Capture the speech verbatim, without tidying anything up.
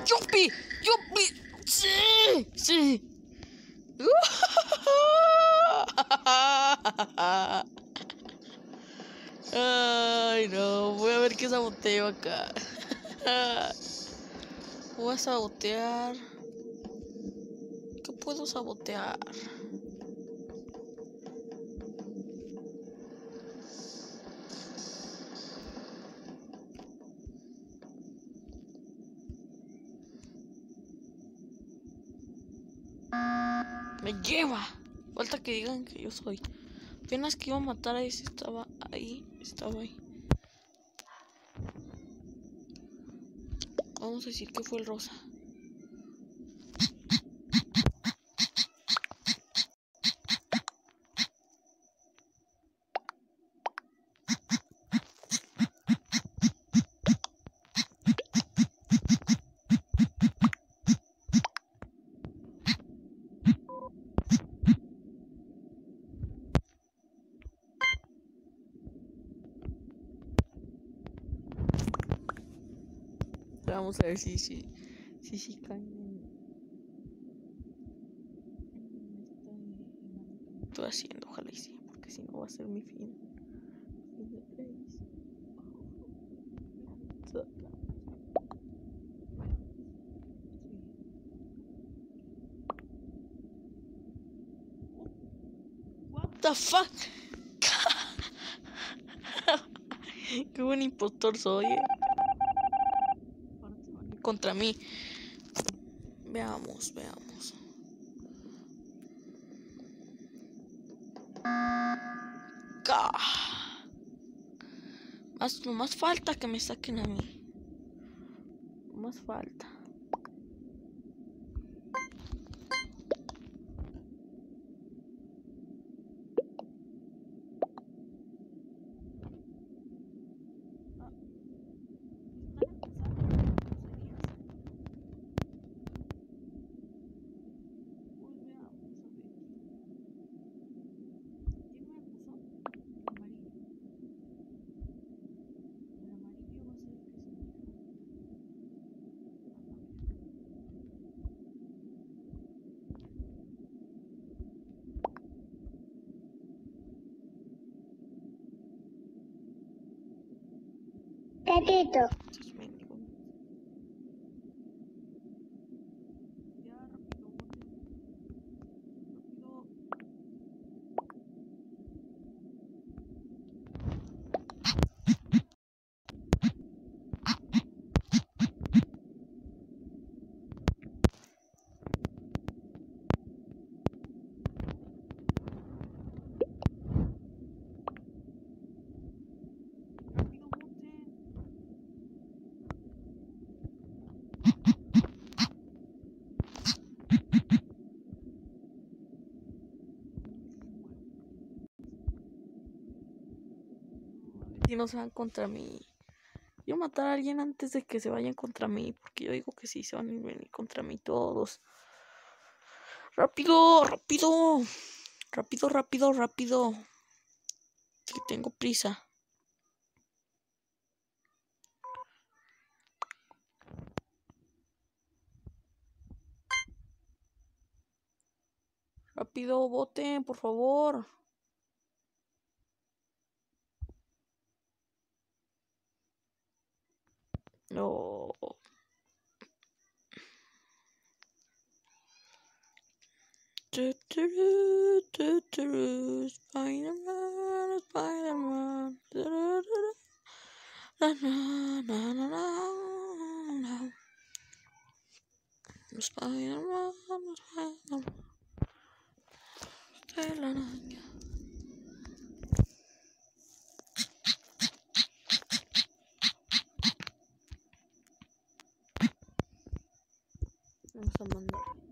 ¡Yupi! ¡Yupi! ¡Sí! ¡Sí! Ay, no. Voy a ver qué saboteo acá. Voy a sabotear. ¿Qué puedo sabotear? Me lleva. Falta que digan que yo soy. Apenas que iba a matar a ese, estaba ahí. Estaba ahí. Vamos a decir que fue el rosa. Vamos a ver si si si, si caen. Estoy haciendo, ojalá y sí, porque si no va a ser mi fin. What the fuck? Qué buen impostor soy, eh. Contra mí. Veamos, veamos. Ka. Más, no más falta que me saquen a mí. No más falta. Gatito. Si no se van contra mí. Yo matar a alguien antes de que se vayan contra mí. Porque yo digo que sí, se van a venir contra mí todos. ¡Rápido! ¡Rápido! ¡Rápido, rápido, rápido! Que tengo prisa. Rápido, voten, por favor. No. Spider-Man, Spider-Man. Na, na, na, na, na. Spider-Man, Spider-Man. Telaraña. Vamos a mandar.